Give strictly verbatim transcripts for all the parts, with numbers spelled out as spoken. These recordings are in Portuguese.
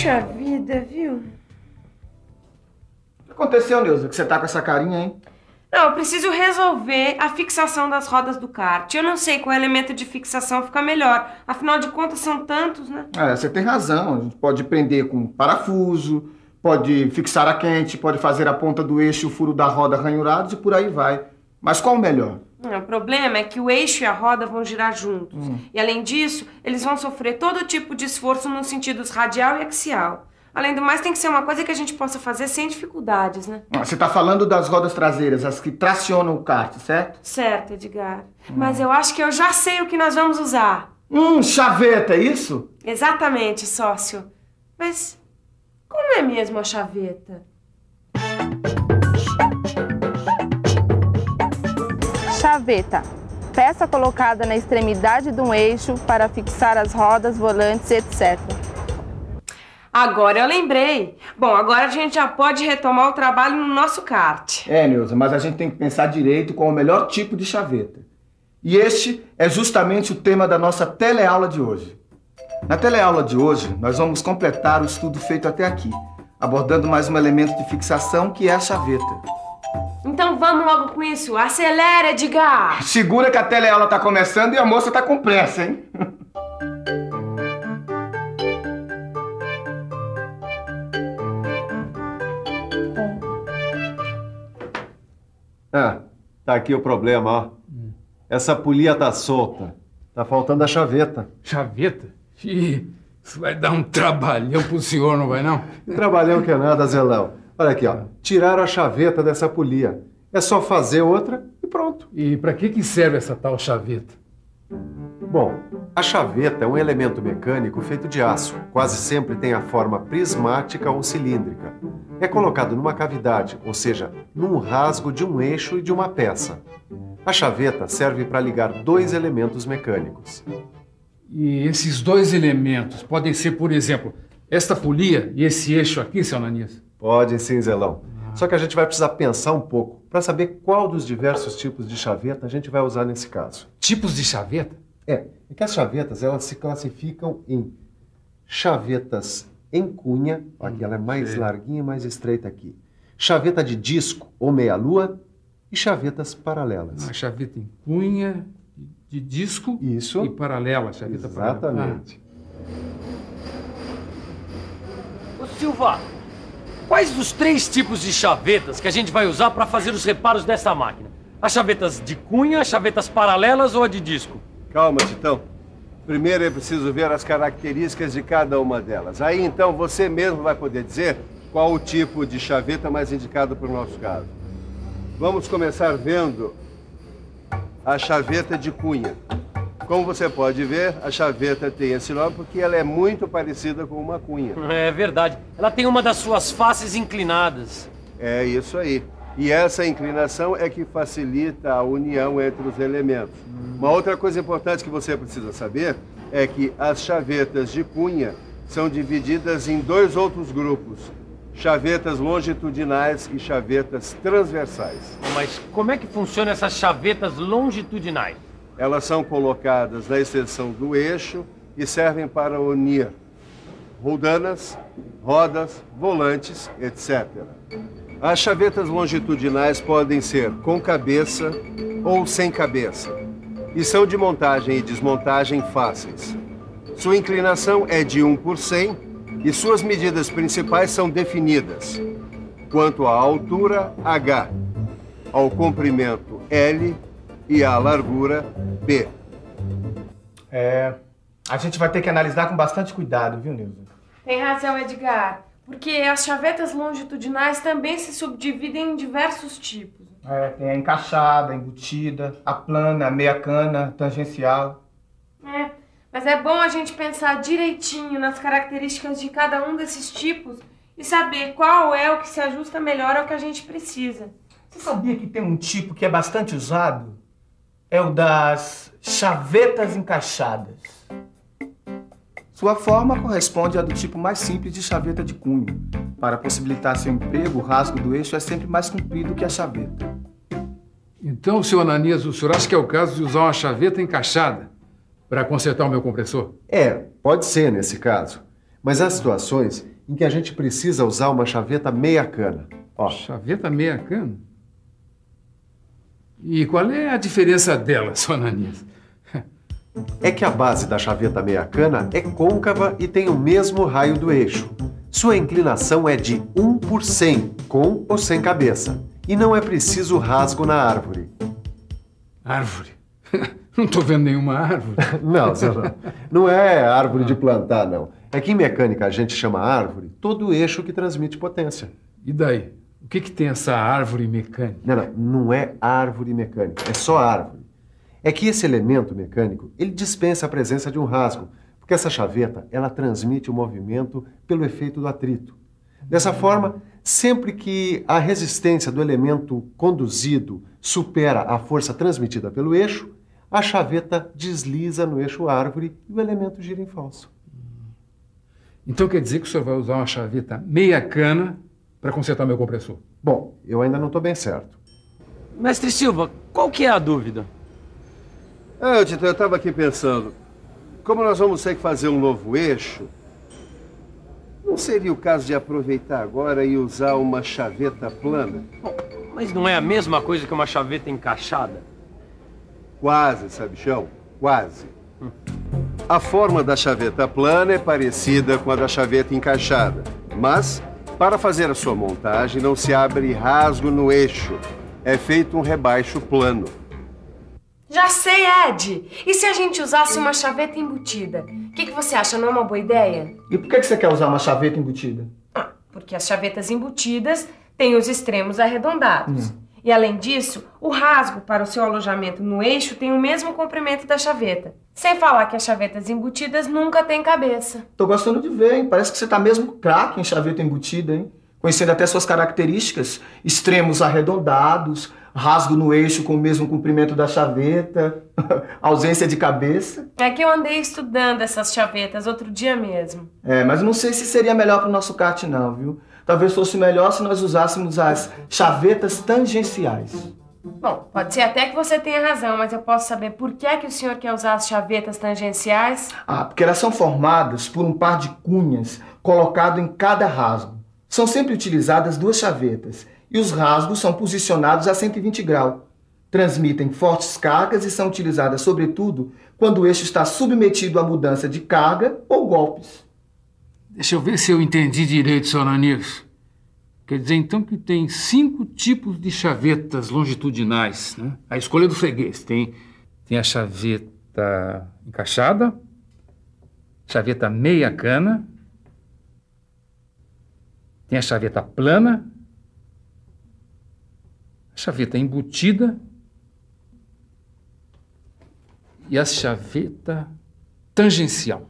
Puxa vida, viu? O que aconteceu, Neuza, que você tá com essa carinha, hein? Não, eu preciso resolver a fixação das rodas do kart. Eu não sei qual elemento de fixação fica melhor. Afinal de contas, são tantos, né? É, você tem razão. A gente pode prender com parafuso, pode fixar a quente, pode fazer a ponta do eixo e o furo da roda ranhurados e por aí vai. Mas qual o melhor? Não, o problema é que o eixo e a roda vão girar juntos. Hum. E além disso, eles vão sofrer todo tipo de esforço nos sentidos radial e axial. Além do mais, tem que ser uma coisa que a gente possa fazer sem dificuldades, né? Ah, você tá falando das rodas traseiras, as que tracionam o kart, certo? Certo, Edgar. Hum. Mas eu acho que eu já sei o que nós vamos usar. Hum, chaveta, é isso? Exatamente, sócio. Mas como é mesmo a chaveta? Chaveta. Peça colocada na extremidade de um eixo para fixar as rodas, volantes, etcétera. Agora eu lembrei. Bom, agora a gente já pode retomar o trabalho no nosso kart. É, Neuza, mas a gente tem que pensar direito qual o melhor tipo de chaveta. E este é justamente o tema da nossa teleaula de hoje. Na teleaula de hoje, nós vamos completar o estudo feito até aqui, abordando mais um elemento de fixação que é a chaveta. Então vamos logo com isso. Acelera, Edgar! Segura que a teleaula tá começando e a moça tá com pressa, hein? Ah, tá aqui o problema, ó. Hum. Essa polia tá solta. Tá faltando a chaveta. Chaveta? Ih, isso vai dar um trabalhão pro senhor, não vai não? Trabalhão que é nada, Zelão. Olha aqui, ó. Tiraram a chaveta dessa polia. É só fazer outra e pronto. E pra que que serve essa tal chaveta? Bom, a chaveta é um elemento mecânico feito de aço. Quase sempre tem a forma prismática ou cilíndrica. É colocado numa cavidade, ou seja, num rasgo de um eixo e de uma peça. A chaveta serve para ligar dois elementos mecânicos. E esses dois elementos podem ser, por exemplo, esta polia e esse eixo aqui, seu Ananias? Podem sim, Zelão. Ah. Só que a gente vai precisar pensar um pouco para saber qual dos diversos tipos de chaveta a gente vai usar nesse caso. Tipos de chaveta? É, é que as chavetas, elas se classificam em chavetas em cunha, aqui ela é mais Sim. larguinha e mais estreita aqui. Chaveta de disco ou meia-lua e chavetas paralelas. Ah, chaveta em cunha, de disco Isso. e paralela, chaveta Exatamente. paralela. Exatamente. Ah. Ô Silva, quais os três tipos de chavetas que a gente vai usar para fazer os reparos dessa máquina? As chavetas de cunha, as chavetas paralelas ou a de disco? Calma, Titão. Primeiro é preciso ver as características de cada uma delas. Aí, então, você mesmo vai poder dizer qual o tipo de chaveta mais indicado para o nosso caso. Vamos começar vendo a chaveta de cunha. Como você pode ver, a chaveta tem esse nome porque ela é muito parecida com uma cunha. É verdade. Ela tem uma das suas faces inclinadas. É isso aí. E essa inclinação é que facilita a união entre os elementos. Uma outra coisa importante que você precisa saber é que as chavetas de cunha são divididas em dois outros grupos. Chavetas longitudinais e chavetas transversais. Mas como é que funcionam essas chavetas longitudinais? Elas são colocadas na extensão do eixo e servem para unir roldanas, rodas, volantes, etcétera. As chavetas longitudinais podem ser com cabeça ou sem cabeça e são de montagem e desmontagem fáceis. Sua inclinação é de um por cem e suas medidas principais são definidas, quanto à altura, H, ao comprimento, L, e à largura, B. É, a gente vai ter que analisar com bastante cuidado, viu, Neuza? Tem razão, Edgar. Porque as chavetas longitudinais também se subdividem em diversos tipos. É, tem a encaixada, a embutida, a plana, a meia cana, a tangencial. É, mas é bom a gente pensar direitinho nas características de cada um desses tipos e saber qual é o que se ajusta melhor ao que a gente precisa. Você sabia que tem um tipo que é bastante usado? É o das chavetas encaixadas. Sua forma corresponde à do tipo mais simples de chaveta de cunho. Para possibilitar seu emprego, o rasgo do eixo é sempre mais comprido que a chaveta. Então, seu Ananias, o senhor acha que é o caso de usar uma chaveta encaixada para consertar o meu compressor? É, pode ser nesse caso. Mas há situações em que a gente precisa usar uma chaveta meia cana. Ó. Chaveta meia cana? E qual é a diferença dela, seu Ananias? É que a base da chaveta meia cana é côncava e tem o mesmo raio do eixo. Sua inclinação é de um por cem, com ou sem cabeça. E não é preciso rasgo na árvore. Árvore? Não estou vendo nenhuma árvore. Não, senhor, não é árvore de plantar, não. É que em mecânica a gente chama árvore todo o eixo que transmite potência. E daí? O que, que tem essa árvore mecânica? Não, não, não é árvore mecânica, é só árvore. É que esse elemento mecânico, ele dispensa a presença de um rasgo, porque essa chaveta, ela transmite o movimento pelo efeito do atrito. Dessa forma, sempre que a resistência do elemento conduzido supera a força transmitida pelo eixo, a chaveta desliza no eixo árvore e o elemento gira em falso. Então quer dizer que o senhor vai usar uma chaveta meia cana para consertar meu compressor? Bom, eu ainda não estou bem certo. Mestre Silva, qual que é a dúvida? É, Tito, eu estava aqui pensando, como nós vamos ter que fazer um novo eixo, não seria o caso de aproveitar agora e usar uma chaveta plana? Bom, mas não é a mesma coisa que uma chaveta encaixada? Quase, sabichão, quase. A forma da chaveta plana é parecida com a da chaveta encaixada, mas para fazer a sua montagem não se abre rasgo no eixo, é feito um rebaixo plano. Já sei, Ed! E se a gente usasse uma chaveta embutida? O que, que você acha? Não é uma boa ideia? E por que que você quer usar uma chaveta embutida? Ah, porque as chavetas embutidas têm os extremos arredondados. Hum. E além disso, o rasgo para o seu alojamento no eixo tem o mesmo comprimento da chaveta. Sem falar que as chavetas embutidas nunca têm cabeça. Tô gostando de ver, hein? Parece que você tá mesmo craque em chaveta embutida, hein? Conhecendo até suas características, extremos arredondados, rasgo no eixo com o mesmo comprimento da chaveta, ausência de cabeça. É que eu andei estudando essas chavetas outro dia mesmo. É, mas não sei se seria melhor para o nosso kart não, viu? Talvez fosse melhor se nós usássemos as chavetas tangenciais. Bom, pode ser até que você tenha razão, mas eu posso saber por que é que o senhor quer usar as chavetas tangenciais? Ah, porque elas são formadas por um par de cunhas colocado em cada rasgo. São sempre utilizadas duas chavetas e os rasgos são posicionados a cento e vinte graus. Transmitem fortes cargas e são utilizadas, sobretudo, quando o eixo está submetido à mudança de carga ou golpes. Deixa eu ver se eu entendi direito, seu Ananias. Quer dizer, então, que tem cinco tipos de chavetas longitudinais, né? A escolha do freguês. Tem, tem a chaveta encaixada, chaveta meia cana, tem a chaveta plana, a chaveta embutida e a chaveta tangencial.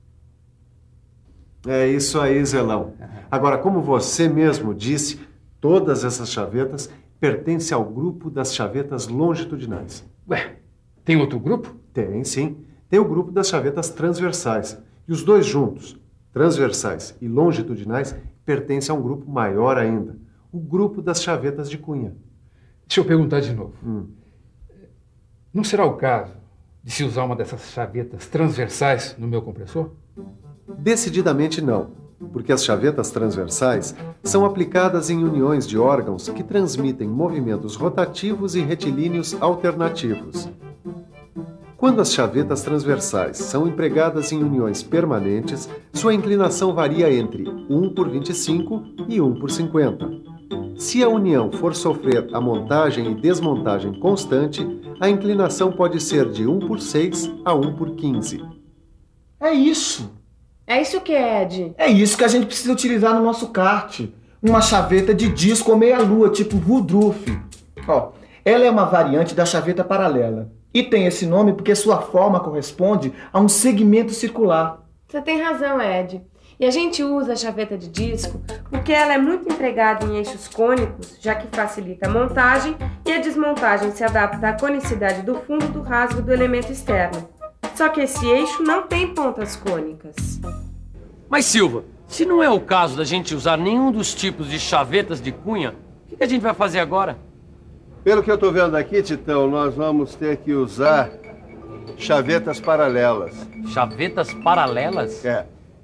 É isso aí, Zelão. Agora, como você mesmo disse, todas essas chavetas pertencem ao grupo das chavetas longitudinais. Ué, tem outro grupo? Tem, sim. Tem o grupo das chavetas transversais. E os dois juntos, transversais e longitudinais, pertencem a um grupo maior ainda, o grupo das chavetas de cunha. Deixa eu perguntar de novo. Hum. Não será o caso de se usar uma dessas chavetas transversais no meu compressor? Decididamente não, porque as chavetas transversais são aplicadas em uniões de órgãos que transmitem movimentos rotativos e retilíneos alternativos. Quando as chavetas transversais são empregadas em uniões permanentes, sua inclinação varia entre um por vinte e cinco e um por cinquenta. Se a união for sofrer a montagem e desmontagem constante, a inclinação pode ser de um por seis a um por quinze. É isso! É isso que é, Ed? É isso que a gente precisa utilizar no nosso kart. Uma chaveta de disco ou meia-lua, tipo Woodruff. Ó, ela é uma variante da chaveta paralela. E tem esse nome porque sua forma corresponde a um segmento circular. Você tem razão, Ed. E a gente usa a chaveta de disco porque ela é muito empregada em eixos cônicos, já que facilita a montagem e a desmontagem se adapta à conicidade do fundo do rasgo do elemento externo. Só que esse eixo não tem pontas cônicas. Mas, Silva, se não é o caso da gente usar nenhum dos tipos de chavetas de cunha, o que a gente vai fazer agora? Pelo que eu estou vendo aqui, Titão, nós vamos ter que usar chavetas paralelas. Chavetas paralelas? É.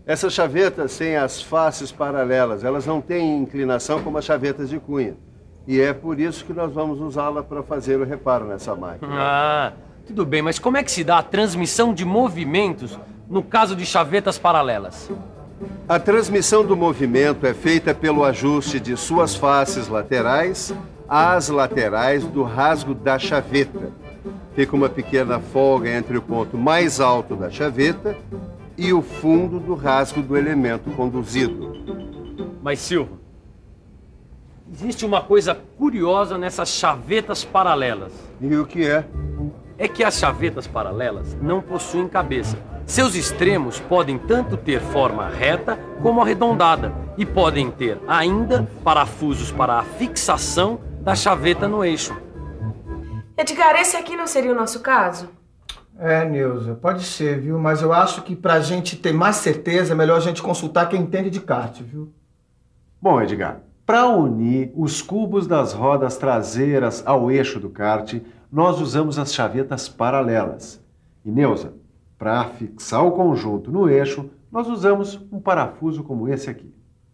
Essas chavetas têm as faces paralelas, elas não têm inclinação como as chavetas de cunha. E é por isso que nós vamos usá-la para fazer o reparo nessa máquina. Ah, tudo bem, mas como é que se dá a transmissão de movimentos no caso de chavetas paralelas? A transmissão do movimento é feita pelo ajuste de suas faces laterais às laterais do rasgo da chaveta. Fica uma pequena folga entre o ponto mais alto da chaveta e o fundo do rasgo do elemento conduzido. Mas, Silva, existe uma coisa curiosa nessas chavetas paralelas. E o que é? É que as chavetas paralelas não possuem cabeça. Seus extremos podem tanto ter forma reta como arredondada e podem ter ainda parafusos para a fixação da chaveta no eixo. Edgar, esse aqui não seria o nosso caso? É, Neuza, pode ser, viu? Mas eu acho que pra gente ter mais certeza, é melhor a gente consultar quem entende de kart, viu? Bom, Edgar, para unir os cubos das rodas traseiras ao eixo do kart, nós usamos as chavetas paralelas. E, Neuza, para fixar o conjunto no eixo, nós usamos um parafuso como esse aqui.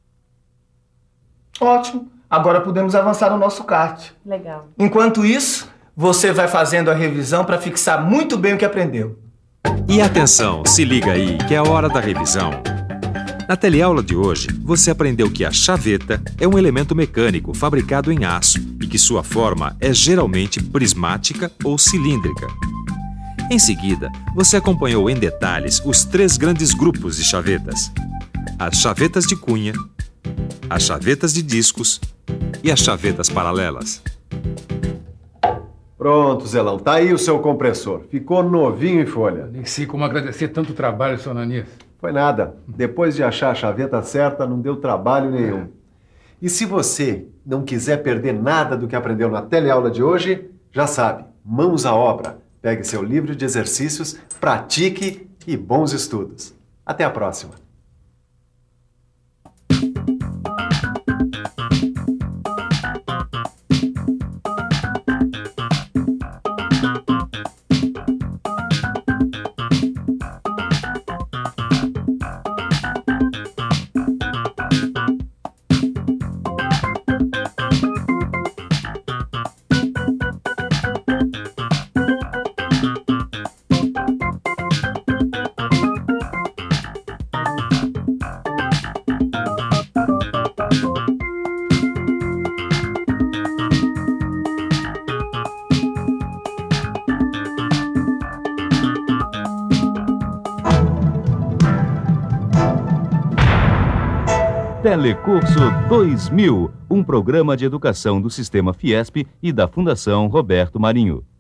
Ótimo. Agora podemos avançar no nosso kart. Legal. Enquanto isso, você vai fazendo a revisão para fixar muito bem o que aprendeu. E atenção, se liga aí, que é a hora da revisão. Na teleaula de hoje, você aprendeu que a chaveta é um elemento mecânico fabricado em aço e que sua forma é geralmente prismática ou cilíndrica. Em seguida, você acompanhou em detalhes os três grandes grupos de chavetas: as chavetas de cunha, as chavetas de discos e as chavetas paralelas. Pronto, Zelão, tá aí o seu compressor. Ficou novinho em folha. Nem sei como agradecer tanto trabalho, seu Ananias. Foi nada. Depois de achar a chaveta certa, não deu trabalho nenhum. E se você não quiser perder nada do que aprendeu na teleaula de hoje, já sabe, mãos à obra. Pegue seu livro de exercícios, pratique e bons estudos. Até a próxima. Telecurso dois mil, um programa de educação do Sistema Fiesp e da Fundação Roberto Marinho.